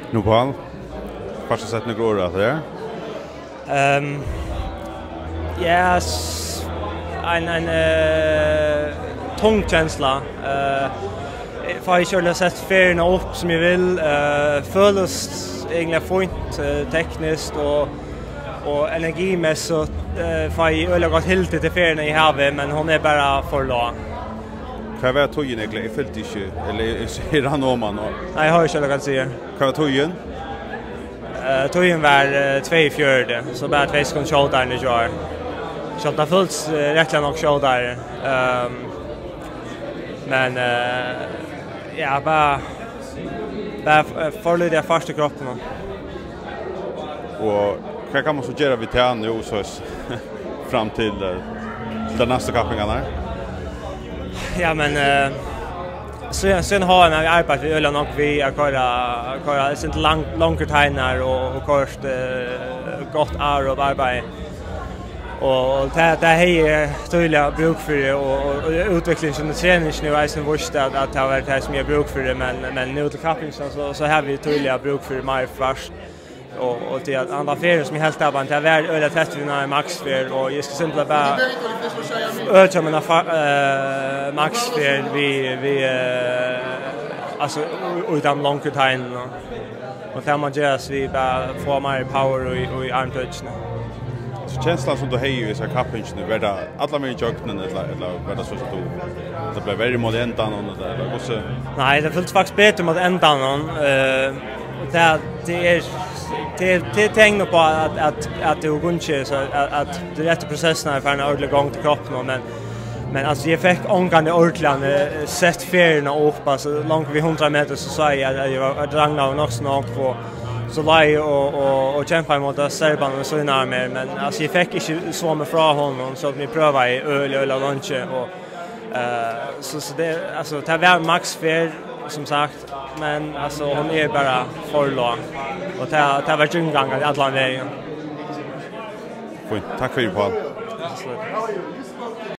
Nu Paul, första sätt några år att det. En tung känsla. Får jag köra sett färgerna upp som jag vill. Føles egentligen fint tekniskt och energimässigt får jag öliga gott helt till färgerna i havet, men hon är bara för låg. Vad var tojen egentligen? Jag följde inte, eller ser han om man? Nej, jag har inte något att säga. Vad var tojen? Tojen var 2,4, så bara 2 sekunder showdown i år. Så det har följts rättligen och showdown. Men ja, bara förlydiga första kroppen. Och vad kan man så göra vid tärn nu så fram till den nästa kappningen här? Ja, men sen har jag arbetat vid Öland och vi har köra inte långt tajnar och kört gott år och arbete. Och det är tydliga bruk för det och utvecklingen och träningen nu är sen vurst att det har varit det som jag bruk för det, men nu till kappingen så har vi tydliga bruk för mer först. Och till andra färger som är helt där, det är värd öle 30 när maxfär och jag ska simpelt bara öka mina maxfär vi alltså utan långt time och där man just vi bara får mer power och i armtouchen. Så känslan som du har ju i så kappingen nu är det alla med joggen eller vad det så att det blir väldigt mot ändan och det där och så. Nej, det fullt faktiskt bättre mot ändan det tegnar på att det är gunche så att det rätta processen är för en ordentlig gång till kroppen men alltså jag fick ångande ordentligt sett färgerna upp alltså långt vid 100 meter så sa jag att jag dragna och också något på så lai och kämpa mot serban och så närmare men alltså jag fick inte så med från honom så att vi prövar i öl lunch och så det alltså det var max för som sagt men alltså hon är bara för lång och det var ju en gång att alla vägen. Tack för det Paul.